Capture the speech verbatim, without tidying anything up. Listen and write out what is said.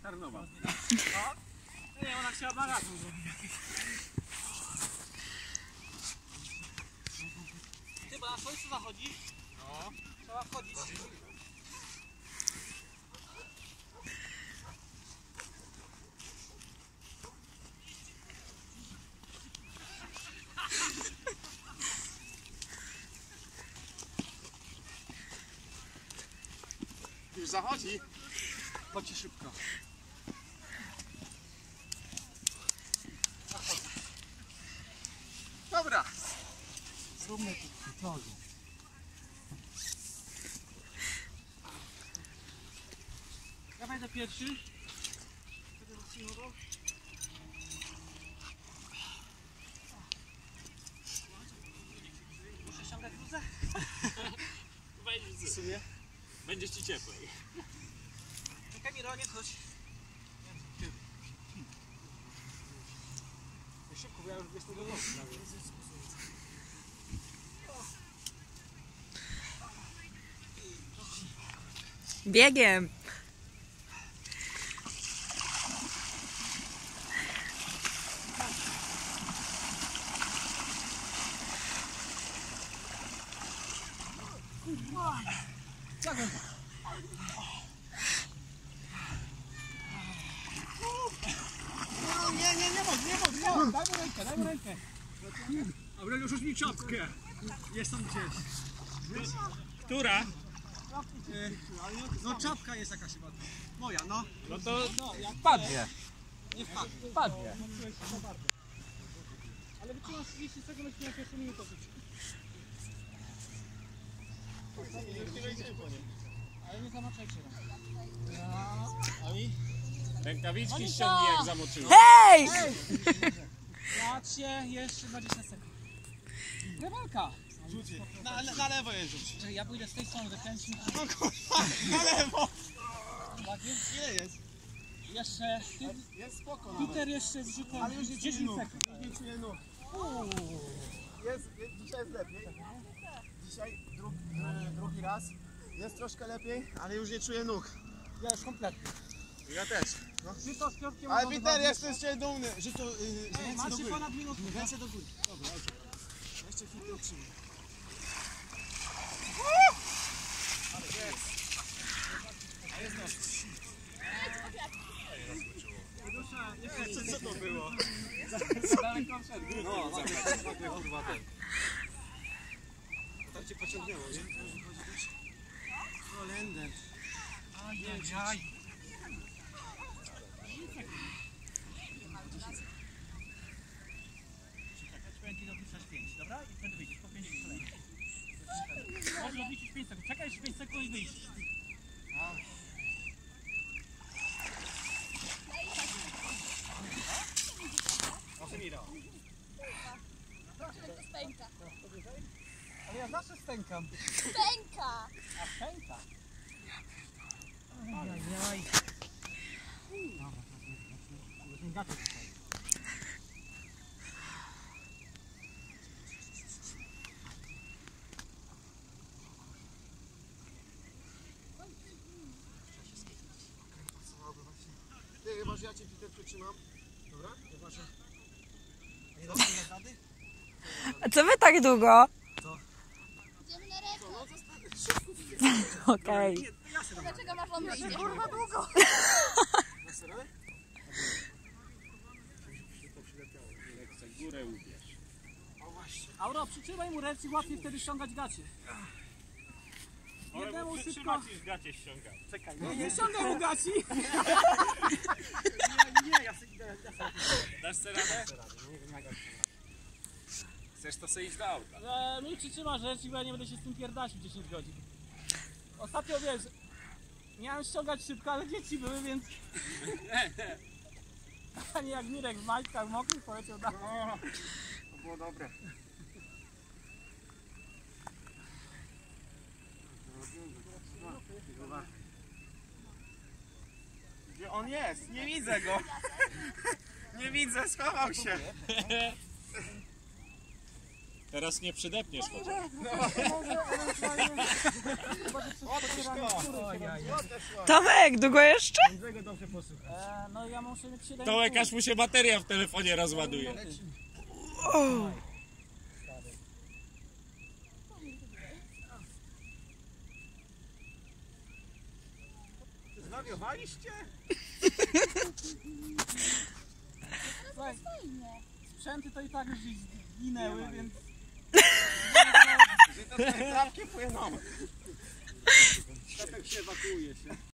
Tarnowa. Nie, ona chciała maraton zrobić. Ty, bo na słońcu zachodzi? No. Trzeba wchodzić. Już zachodzi. Chodźcie szybko. Dobra. Zróbmy tu drogę. Ja będę pierwszy. Muszę ściągać bluzę? Wejdź w sumie. Będzie ci cieplej. Czekaj, Miro, nie chodź. Szybko, bo ja już jestem do nocy. Biegiem. Nie, nie, nie bądź, nie bądź, nie bądź. Daj mu rękę, daj mu rękę. Aureliusz, rzuć mi czapkę. Jest tam gdzieś. Która? No czapka jest jakaś chyba. Moja, no. No to No, jak padnie. nie wpadnie. Padnie. Ale wytrzymam trzydzieści sekund, na pierwszą minutę życia. Ale nie zamaczajcie nam. Rękawiczki ściągnij jak zamoczyło. Hej! Patrzcie, jeszcze dwadzieścia sekund. Rewalka. Rzucie. Na, na lewo je rzuć. Że ja pójdę z tej strony, wykręcimy. No kurwa, na lewo. Ładnie. Ile jest? Jeszcze. Jest spoko nawet. Peter jeszcze z rzutem. Ale już nie czuję dziesięć nóg. sekund. Już nie czuję nóg. Jest, jest, dzisiaj jest lepiej. Dzisiaj drugi, e, drugi raz. Jest troszkę lepiej, ale już nie czuję nóg. Ja już kompletnie. Ja też. No. Żyto z piątkiem. Ale Peter, jestem jeszcze dumny. Że to yy, Ej, ręce do macie góry. ponad minutę. Ręce do góry. Dobra, dobrze. Jeszcze chwilę utrzymaj. Ale jest. A jest nos. Co, co to było? Daleko wszedł. No, kurwa ten. Tak cię pociągnęło, nie? Holender. Ajajaj. Czekaj, do pięć, dobra? I wtedy wyjdziesz po pięć kolejnych. Można odliczyć pięć sekund. Czekaj jeszcze pięć sekund i wyjść. Stęka. Ale ja zawsze stękam. Stęka. A stęka? Ajajaj. Dobra, teraz gacie tutaj. Ty, chyba, że ja cię Peter przytrzymam. Dobra? Chyba, że... A nie dasz mi rady? A co wy tak długo? Idziemy na rękę. Okej. Dlaczego masz wam wyjść? Kurwa długo. Dasz radę? Górę ubierz. O właśnie. Auro, przytrzymaj mu ręce i łatwiej wtedy ściągać gacie. Jednemu szybko. Przytrzymać i z gacie ściąga. Czekaj, nie, nie ściągaj mu gaci. Nie, nie, ja sobie idę. Ja sobie Dasz sobie radę? Chcesz to sobie iść do auta. Że mi przytrzymasz rzeczy, bo ja nie będę się z tym pierdasił dziesięć godzin. Ostatnio wiesz, miałem ściągać szybko, ale dzieci były, więc... A nie jak Mirek w majtkach mokrych poleciał dalej. No, to było dobre. Gdzie on jest? Nie widzę go. Nie widzę, schował się. Teraz nie przydepniesz chociaż. Tomek, długo jeszcze? Tego dobrze posłuchaj. E, no ja muszę mieć siedem. To lekarz mu się bateria w telefonie rozładuje. Zwariowaliście? Fajnie. Sprzęty to i tak już gdzieś zginęły, więc... Że to trawki płyną. Tak się ewakuuje się.